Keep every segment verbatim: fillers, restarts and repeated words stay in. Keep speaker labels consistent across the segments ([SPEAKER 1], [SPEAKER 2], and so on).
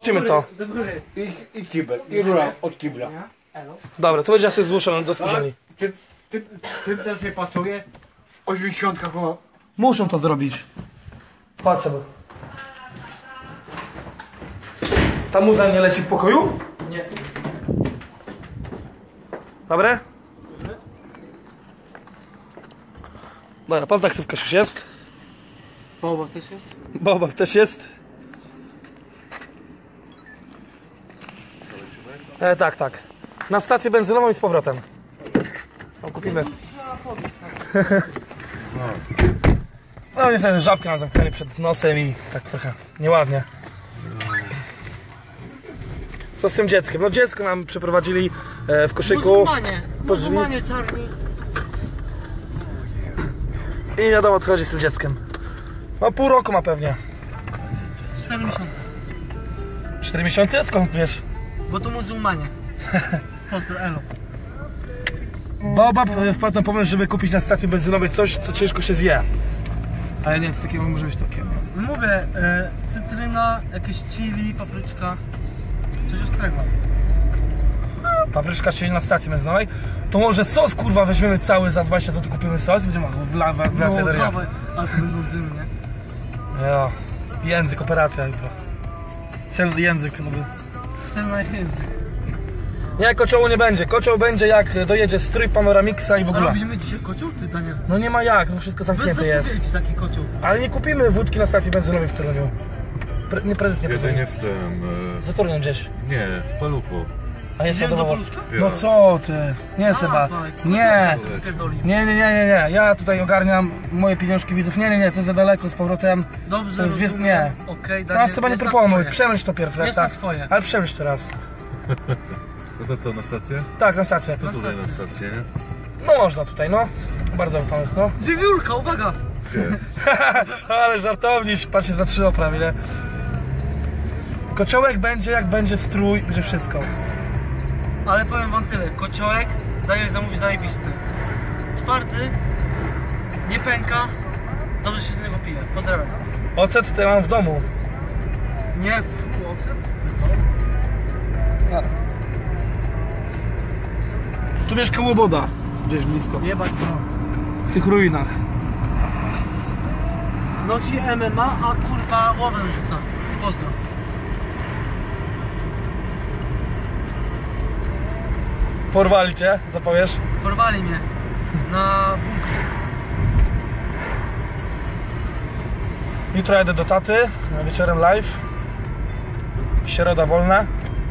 [SPEAKER 1] Musimy to.
[SPEAKER 2] I, i kibel, i rura od kibla.
[SPEAKER 1] Dobra, to będzie sobie zgłoszone do spółdzielni.
[SPEAKER 2] Tym, tym, tym też nie pasuje. osiemdziesiątka chyba.
[SPEAKER 1] Muszą to zrobić. Patrz sobie. Ta muza nie leci w pokoju?
[SPEAKER 3] Nie.
[SPEAKER 1] Dobre? Dobra, pan taksówkarz już jest.
[SPEAKER 3] Boba też jest?
[SPEAKER 1] Boba też jest. E, tak, tak. Na stację benzynową i z powrotem. O, kupimy. No niestety żabkę nam zamknęli przed nosem i tak trochę nieładnie. Co z tym dzieckiem? No dziecko nam przeprowadzili e, w koszyku.
[SPEAKER 3] Muzułmanie,
[SPEAKER 1] pod drzwi.
[SPEAKER 3] muzułmanie czarni.
[SPEAKER 1] I nie wiadomo co chodzi z tym dzieckiem. No pół roku ma pewnie.
[SPEAKER 3] cztery miesiące.
[SPEAKER 1] cztery miesiące? Skąd wiesz?
[SPEAKER 3] Bo to muzułmanie. Pozdro, elo.
[SPEAKER 1] Baobab wpadł na pomysł, żeby kupić na stacji benzynowej coś, co ciężko się zje. Ale nie, z takiego może być takie.
[SPEAKER 3] Mówię, e, cytryna, jakieś chili, papryczka. Coś ostrego.
[SPEAKER 1] Papryczka, czyli na stacji benzynowej. To może sos kurwa weźmiemy cały za dwadzieścia złotych, kupimy sos i będziemy wla, wla, wla,
[SPEAKER 3] No,
[SPEAKER 1] wla,
[SPEAKER 3] dawaj, ale to będą dymy, nie?
[SPEAKER 1] ja. Język, operacja jutro. Cel język. No.
[SPEAKER 3] Celna język.
[SPEAKER 1] Nie, kociołu nie będzie. Kocioł będzie jak dojedzie strój Panoramixa i w
[SPEAKER 3] A
[SPEAKER 1] ogóle.
[SPEAKER 3] robimy dzisiaj kocioł, ty Daniel?
[SPEAKER 1] No nie ma jak, no wszystko
[SPEAKER 3] Bez
[SPEAKER 1] zamknięte jest.
[SPEAKER 3] zapowiedzi taki kocioł.
[SPEAKER 1] Ale nie kupimy wódki na stacji benzynowej w Toruniu. Pre, nie prezes nie
[SPEAKER 4] Jedynie
[SPEAKER 1] prezes.
[SPEAKER 4] w tym...
[SPEAKER 1] Za Toruniem gdzieś.
[SPEAKER 4] E, nie, w Paluchu.
[SPEAKER 1] A jest
[SPEAKER 3] Idziemy do
[SPEAKER 1] wiadomo.
[SPEAKER 3] Paluszka?
[SPEAKER 1] No co ty? Nie Seba.
[SPEAKER 3] Dawaj,
[SPEAKER 1] Nie.
[SPEAKER 3] kocioł pierdoli.
[SPEAKER 1] Nie, nie, nie, nie, nie. Ja tutaj ogarniam moje pieniążki widzów. Nie, nie, nie, to jest za daleko z powrotem.
[SPEAKER 3] Dobrze,
[SPEAKER 1] To jest wies-
[SPEAKER 3] rozumiem.
[SPEAKER 1] nie.
[SPEAKER 3] Okej,
[SPEAKER 1] Teraz
[SPEAKER 3] Daniel,
[SPEAKER 1] Seba nie
[SPEAKER 3] jest na
[SPEAKER 1] proponuj.
[SPEAKER 3] twoje.
[SPEAKER 1] Przemyśl to pierw,
[SPEAKER 3] Jest
[SPEAKER 1] tak.
[SPEAKER 3] na twoje.
[SPEAKER 1] Ale przemyśl to raz.
[SPEAKER 4] No to co, na stację?
[SPEAKER 1] Tak, na stację.
[SPEAKER 4] No tutaj na stację, nie?
[SPEAKER 1] No można tutaj, no. Bardzo dobry pomysł, no.
[SPEAKER 3] Wiewiórka, uwaga!
[SPEAKER 4] Gdzie?
[SPEAKER 1] Ale żartowniś, patrzcie za trzy oprawy, nie? Kociołek będzie jak będzie strój, będzie wszystko.
[SPEAKER 3] Ale powiem wam tyle, kociołek Daniel zamówi zajebisty. Twardy, nie pęka, dobrze się z niego pije. Pozdrawiam.
[SPEAKER 1] Ocet tutaj mam w domu.
[SPEAKER 3] Nie, w ocet?
[SPEAKER 1] Tu mieszka Łoboda, gdzieś blisko,
[SPEAKER 3] Jebać no.
[SPEAKER 1] w tych ruinach.
[SPEAKER 3] Nosi M M A, a kurwa łowę rzuca. Pozdro.
[SPEAKER 1] Porwali cię, co powiesz?
[SPEAKER 3] Porwali mnie na bunkrze.
[SPEAKER 1] Jutro jadę do taty, wieczorem live. Środa wolna.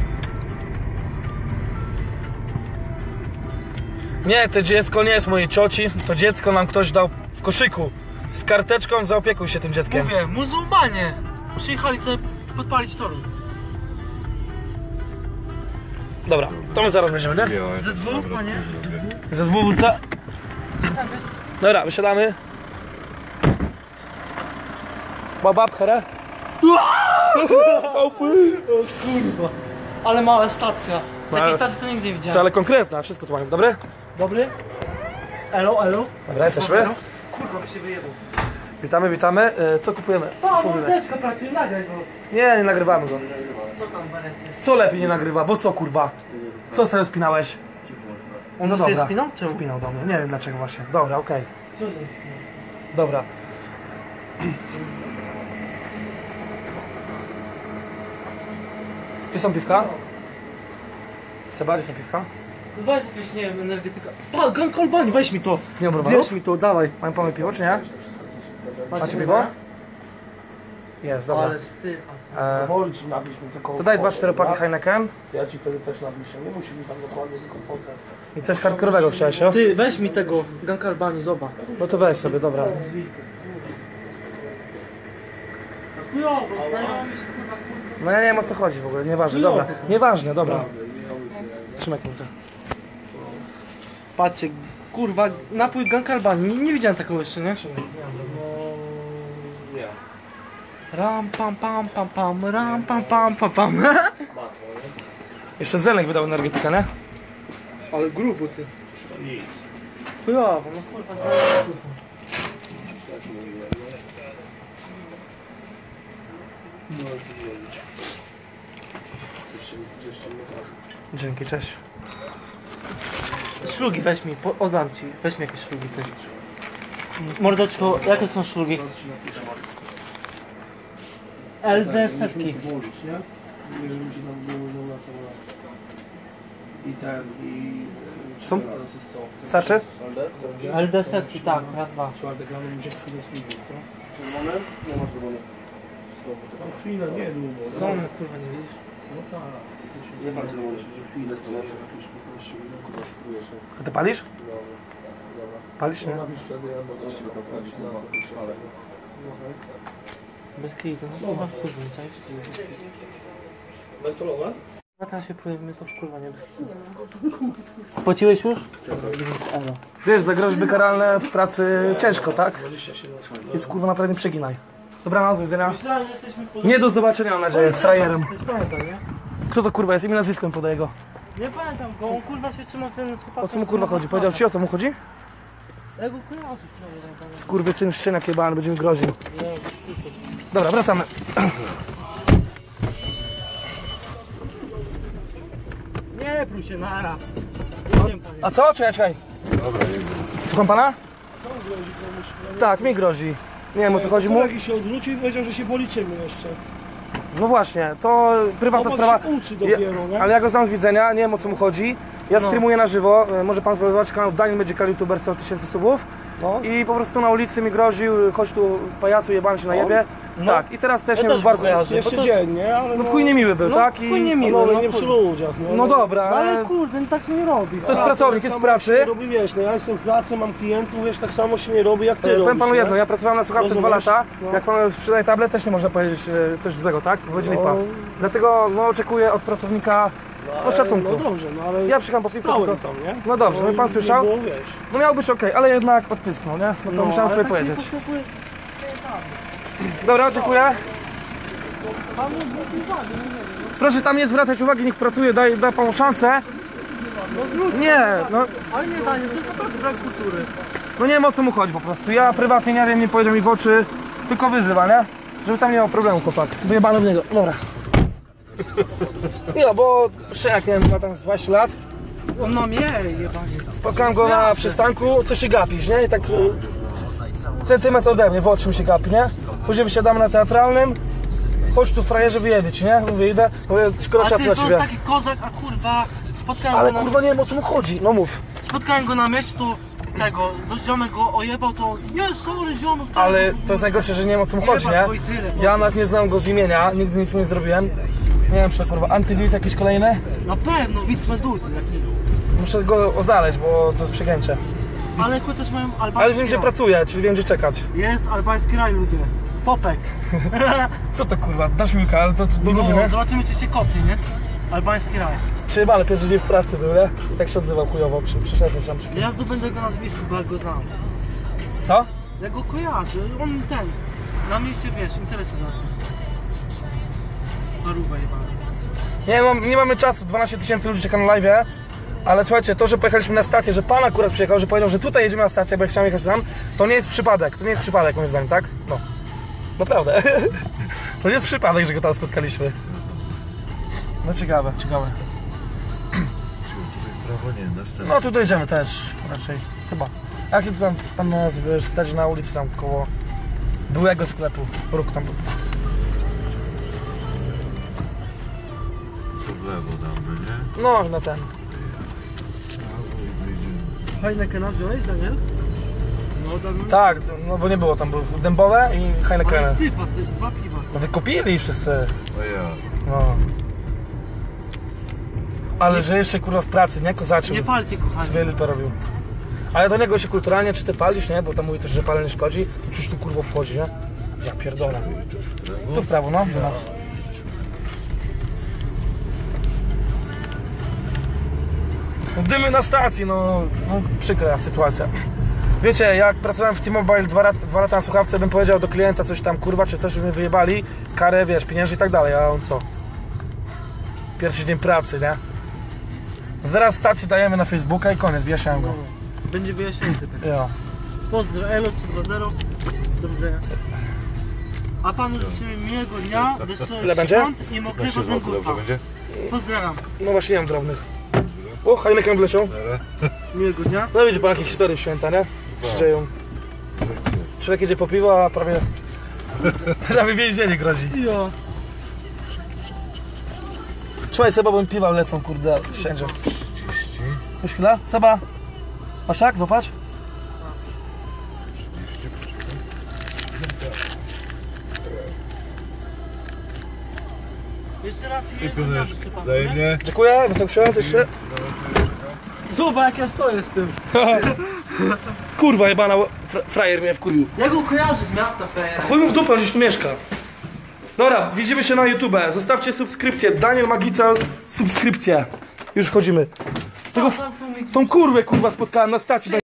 [SPEAKER 1] Nie, to dziecko nie jest mojej cioci, to dziecko nam ktoś dał w koszyku. Z karteczką, zaopiekuj się tym dzieckiem.
[SPEAKER 3] Mówię, muzułmanie przyjechali tutaj podpalić toru.
[SPEAKER 1] Dobra, to my zaraz będziemy, nie?
[SPEAKER 4] Białe,
[SPEAKER 3] Ze dwóch,
[SPEAKER 4] dobra,
[SPEAKER 3] panie?
[SPEAKER 4] lubię.
[SPEAKER 1] Ze dwóch co? Dobra, wysiadamy. Babab, here.
[SPEAKER 3] Ale mała stacja.
[SPEAKER 1] Ale-
[SPEAKER 3] Takiej stacji to nigdy nie
[SPEAKER 1] To
[SPEAKER 3] widziałem.
[SPEAKER 1] ale konkretna, wszystko tu mamy, dobre?
[SPEAKER 3] Dobry? Elo, elo.
[SPEAKER 1] Dobra, jesteśmy.
[SPEAKER 3] Kurwa, by się wyjebał.
[SPEAKER 1] Witamy, witamy. E, Co kupujemy?
[SPEAKER 3] O,
[SPEAKER 1] Mówimy.
[SPEAKER 3] mordeczka pracuje, nagraj go.
[SPEAKER 1] Nie, nie nagrywamy go.
[SPEAKER 3] Co tam, Walenty?
[SPEAKER 1] Co lepiej nie nagrywa? Bo co kurwa? Co sobie spinałeś?
[SPEAKER 3] On
[SPEAKER 1] No
[SPEAKER 3] cię
[SPEAKER 1] dobra.
[SPEAKER 3] spinał? Czemu?
[SPEAKER 1] Spinał do mnie, nie wiem dlaczego właśnie. Dobra, okej.
[SPEAKER 3] Co to jest spinał?
[SPEAKER 1] Dobra. Gdzie są piwka? Seba, gdzie są piwka?
[SPEAKER 3] Weź jakieś, nie wiem, energetyka. Pa, Gran Kolbani, weź mi to.
[SPEAKER 1] Nie obrowało?
[SPEAKER 3] Weź mi to, dawaj.
[SPEAKER 1] Mamy pomysł piwo, czy nie? Macie
[SPEAKER 3] Patrz,
[SPEAKER 1] piwo? Jest, dobra.
[SPEAKER 3] Ale stycha.
[SPEAKER 1] E,
[SPEAKER 5] Boli ci napisz mi tylko
[SPEAKER 1] to daj dwa cztery paki Heineken
[SPEAKER 5] Ja ci wtedy też napiszę. Nie musi mi tam dokładnie, tylko potem.
[SPEAKER 1] i coś hardkorowego chciałeś, o?
[SPEAKER 3] Ty, weź mi tego Gran Kolbani, zobacz.
[SPEAKER 1] No to weź sobie, dobra.
[SPEAKER 3] Chujowo, znajomi się kurwa kurwa.
[SPEAKER 1] No ja nie wiem o co chodzi w ogóle, nieważne, dobra. Nieważne, dobra. Trzymaj kurde.
[SPEAKER 3] Patrzcie, kurwa, napój Gran Kolbani, nie, nie widziałem takiego jeszcze, nie?
[SPEAKER 5] Nie.
[SPEAKER 3] Ram pam pam pam pam, ram pam pam pam pam.
[SPEAKER 1] Jeszcze Zenek wydał energetykę, nie?
[SPEAKER 3] Ale grubo ty.
[SPEAKER 5] Nic.
[SPEAKER 3] Chujowo, no kurwa, znajomi tu.
[SPEAKER 5] No co wiedzieć.
[SPEAKER 1] Dzięki, cześć.
[SPEAKER 3] Szlugi weź mi, po, oddam ci. Weź mi jakieś szlugi ty. Mordoczko, jakie są szlugi? L D setki.
[SPEAKER 5] Włożyć, nie? Jeżeli ci tam było no, na co na... I ten, i...
[SPEAKER 1] Są?
[SPEAKER 5] Teraz jest co?
[SPEAKER 1] Starczy?
[SPEAKER 3] L D setki, tak, raz, dwa.
[SPEAKER 5] Czwartek rano mi się chwilę spóźnił, co? Czerwone? Nie ma czerwonych. Tam chwilę, nie długo.
[SPEAKER 3] Są, kurwa, nie widzisz?
[SPEAKER 5] No tak. Nie pan czerwony, że chwilę spóźnił. Jakieś piętnaście minut, kurwa, szykujesz.
[SPEAKER 1] A ty palisz?
[SPEAKER 5] Dobra, dobra.
[SPEAKER 1] Palisz, nie?
[SPEAKER 5] Napisz wtedy, albo coś ci go poprawić, za co to się ale.
[SPEAKER 3] Bez kitu, no to masz kurwa, nie czaisz?
[SPEAKER 5] Mentolowe?
[SPEAKER 3] A teraz się próbuje, mnie to wkurwa nie Płaciłeś już? Elo.
[SPEAKER 1] Wiesz, za groźby karalne w pracy ciężko, tak? Więc kurwa naprawdę nie przeginaj. Dobranoc, do widzenia.
[SPEAKER 3] Myślałem, że jesteśmy w
[SPEAKER 1] Nie do zobaczenia, mam nadzieję, z frajerem.
[SPEAKER 3] Nie pamiętam, nie?
[SPEAKER 1] Kto to kurwa jest? Imię, nazwisko mi podaje go.
[SPEAKER 3] Nie pamiętam go, on kurwa się trzyma z tym chłopakiem.
[SPEAKER 1] O co mu kurwa chodzi? Powiedział ci, o co mu chodzi?
[SPEAKER 3] Ja go kojarzę, przynajmniej tak pamiętam.
[SPEAKER 1] Skurwysyn szczeniak jebany, będzie mi groził. Dobra, wracamy.
[SPEAKER 3] Nie prój się, nara.
[SPEAKER 1] A co? Czekaj, czekaj. Słucham pana? Tak, mi grozi. Nie wiem, o co chodzi mu.
[SPEAKER 5] Kolegi się odwrócił i powiedział, że się policzymy jeszcze.
[SPEAKER 1] No właśnie, to prywatna
[SPEAKER 5] Chłopak
[SPEAKER 1] sprawa.
[SPEAKER 5] się uczy dopiero, nie?
[SPEAKER 1] Ale ja go znam z widzenia, nie wiem o co mu chodzi. Ja
[SPEAKER 3] No.
[SPEAKER 1] streamuję na żywo, e, może pan sprawdzać kanał Daniel Magical YouTuber, sto tysięcy subów.
[SPEAKER 5] No.
[SPEAKER 1] I po prostu na ulicy mi groził, chodź tu pajacu jebany się na jebie.
[SPEAKER 3] No.
[SPEAKER 1] Tak, i teraz też
[SPEAKER 3] Ja
[SPEAKER 1] mnie
[SPEAKER 3] też
[SPEAKER 1] bardzo
[SPEAKER 3] kojarzę.
[SPEAKER 1] jarzy.
[SPEAKER 5] Jeszcze dzień, nie? Ale
[SPEAKER 1] No w chuj niemiły był,
[SPEAKER 3] No,
[SPEAKER 1] tak?
[SPEAKER 3] chuj niemiły.
[SPEAKER 5] No, ale
[SPEAKER 3] no
[SPEAKER 5] nie przy
[SPEAKER 3] kurde.
[SPEAKER 5] ludziach, nie?
[SPEAKER 1] No dobra,
[SPEAKER 3] No ale
[SPEAKER 1] ale
[SPEAKER 3] kurde, no tak się nie robi.
[SPEAKER 1] to jest pracownik, jest w pracy.
[SPEAKER 5] Nie robi, wiesz, no ja jestem w pracy, mam klientów, wiesz, tak samo się nie robi jak ty
[SPEAKER 1] Powiem
[SPEAKER 5] robisz,
[SPEAKER 1] panu
[SPEAKER 5] nie?
[SPEAKER 1] jedno, ja pracowałem na słuchawce dwa
[SPEAKER 5] Rozumiesz?
[SPEAKER 1] lata.
[SPEAKER 5] No.
[SPEAKER 1] Jak pan sprzedaje tablet, też nie można powiedzieć e, coś złego, tak? Będzie
[SPEAKER 5] No.
[SPEAKER 1] lipa. Dlatego no, oczekuję od pracownika no, szacunku.
[SPEAKER 5] No dobrze, no ale
[SPEAKER 1] Ja przyjechałem po piwko,
[SPEAKER 5] stałem
[SPEAKER 1] tylko...
[SPEAKER 5] tam, nie?
[SPEAKER 1] No dobrze, no i pan
[SPEAKER 5] nie
[SPEAKER 1] słyszał?
[SPEAKER 5] było, wiesz.
[SPEAKER 1] No miał być okej, ale jednak odpysknął, nie? No to musiałem sobie
[SPEAKER 3] tak
[SPEAKER 1] powiedzieć. Dobra, dziękuję. Proszę tam nie zwracać uwagi, niech pracuje, daj, da panu szansę. Nie, no,
[SPEAKER 3] Ale nie Daniel, to jest naprawdę brak kultury.
[SPEAKER 1] no nie wiem o co mu chodzi po prostu. Ja prywatnie nie wiem, nie powiedział mi w oczy, tylko wyzywa, nie? Żeby tam nie miał problemu, chłopak. Wyjebano w niego, dobra. Nie no, bo szczeniak, nie wiem, ma tam z dwadzieścia lat.
[SPEAKER 3] On ma mnie jebanie.
[SPEAKER 1] Spotkałem go na przystanku, co się gapisz, nie? I tak y, centymetr ode mnie w oczy mi się gapi, nie? Później wysiadamy na Teatralnym. Chodź tu frajerze wyjebić, nie? Mówię, idę, mówię, szkoda
[SPEAKER 3] A
[SPEAKER 1] czasu
[SPEAKER 3] ty
[SPEAKER 1] na
[SPEAKER 3] to
[SPEAKER 1] ciebie.
[SPEAKER 3] jest taki kozak, a kurwa spotkałem
[SPEAKER 1] Ale
[SPEAKER 3] go na...
[SPEAKER 1] kurwa nie wiem o co mu chodzi, no mów.
[SPEAKER 3] Spotkałem go na miejscu tego, do ziomek go ojebał, to nie, sorry ziomek. tak.
[SPEAKER 1] Ale to jest najgorsze, że nie wiem o co mu chodzi, nie? Ja nawet nie znam go z imienia, nigdy nic mu nie zrobiłem. Nie wiem, czy to kurwa antywirus jakieś kolejne?
[SPEAKER 3] Na pewno, widz meduzy, jak nic.
[SPEAKER 1] Muszę go oznaleźć, bo to jest przegięcie.
[SPEAKER 3] Ale chociaż mają albański
[SPEAKER 1] Ale wiem, gdzie
[SPEAKER 3] raj.
[SPEAKER 1] pracuje, czyli wiem, gdzie czekać.
[SPEAKER 3] Jest albański raj, ludzie. Popek.
[SPEAKER 1] Co to kurwa? Dasz mi ale to
[SPEAKER 3] No,
[SPEAKER 1] lubię, nie?
[SPEAKER 3] zobaczymy, czy cię kopnie, nie? Albański raj.
[SPEAKER 1] Przyjebane, pierwszy dzień w pracy był, nie? I tak się odzywał chujowo, przy, przyszedłem tam przy...
[SPEAKER 3] Ja zdobędę go nazwisku, bo ja go znam.
[SPEAKER 1] Co?
[SPEAKER 3] Ja go kojarzę, on ten. Na mieście, wiesz, interesy za tym. Parówę jebana.
[SPEAKER 1] Nie, mam, nie mamy czasu, dwanaście tysięcy ludzi czeka na live'ie. Ale słuchajcie, to, że pojechaliśmy na stację, że pan akurat przyjechał, że powiedział, że tutaj jedziemy na stację, bo ja chciałem jechać tam, to nie jest przypadek, to nie jest przypadek moim zdaniem, tak? No. Naprawdę. To nie jest przypadek, że go tam spotkaliśmy. No ciekawe, ciekawe.
[SPEAKER 4] Prawo nie, następne.
[SPEAKER 1] No tu dojedziemy też, raczej, chyba. Jaki tu tam pan nazwy, stać na ulicy tam koło byłego sklepu, róg tam był.
[SPEAKER 4] Tu w lewo damy, nie?
[SPEAKER 1] No, na ten.
[SPEAKER 3] Heinekena wziąłeś, Daniel? No, Daniel.
[SPEAKER 1] Tak, no bo nie było tam, były dębowe i
[SPEAKER 3] Ale
[SPEAKER 1] Heineken.
[SPEAKER 3] stypa, te dwa piwa.
[SPEAKER 1] No wykupili wszyscy.
[SPEAKER 4] O ja.
[SPEAKER 1] No. Ale że jeszcze kurwa w pracy, nie? Kozaczył.
[SPEAKER 3] Nie palcie, kochani.
[SPEAKER 1] Sobie lipę robił. Ale do niego się kulturalnie, czy ty palisz, nie? Bo tam mówi coś, że palenie szkodzi. Przecież tu kurwa wchodzi, nie? Ja pierdolę. Tu w prawo, no, do nas. No, dymy na stacji, no, no przykra sytuacja. Wiecie, jak pracowałem w T-Mobile dwa, lat, dwa lata na słuchawce, bym powiedział do klienta coś tam, kurwa, czy coś, by mnie wyjebali, karę, wiesz, pieniędzy i tak dalej, a on co? Pierwszy dzień pracy, nie? Zaraz stację dajemy na Facebooka i koniec, wyjaśniam go.
[SPEAKER 3] Będzie wyjaśnięty. Tak.
[SPEAKER 1] Ja.
[SPEAKER 3] Pozdro, Elo trzy dwa zero. Do widzenia. A panu życzymy miłego dnia, wesołych
[SPEAKER 1] Ile będzie?
[SPEAKER 3] świąt i mokrego
[SPEAKER 4] trzy złote,
[SPEAKER 3] zęgusa.
[SPEAKER 4] dobrze będzie?
[SPEAKER 3] Pozdrawiam.
[SPEAKER 1] No właśnie nie mam drobnych. O, Heineken wleciał.
[SPEAKER 3] Miłego dnia.
[SPEAKER 1] No widzi pan jakie historie w święta, nie? Się dzieją. Człowiek jedzie po piwo, a prawie... prawie więzienie grozi.
[SPEAKER 3] Jo.
[SPEAKER 1] Trzymaj Seba, bo mi piwa lecą, kurde, wszędzie. Już chwila? Seba? Masz jak? Zobacz.
[SPEAKER 3] Jeszcze raz miłego dnia życzę panu, nie?
[SPEAKER 4] Wzajemnie.
[SPEAKER 1] Dziękuję, wesołych świąt jeszcze.
[SPEAKER 3] Zobacz jak ja stoję z tym.
[SPEAKER 1] Kurwa jebana, fra frajer mnie wkurwił.
[SPEAKER 3] Ja go kojarzę z miasta, frajer.
[SPEAKER 1] Chuj mu w dupę, gdzieś tu mieszka. Dobra, widzimy się na YouTube. Zostawcie subskrypcję. Daniel Magical, subskrypcję. Już wchodzimy. Tego, tą kurwę kurwa spotkałem na stacji.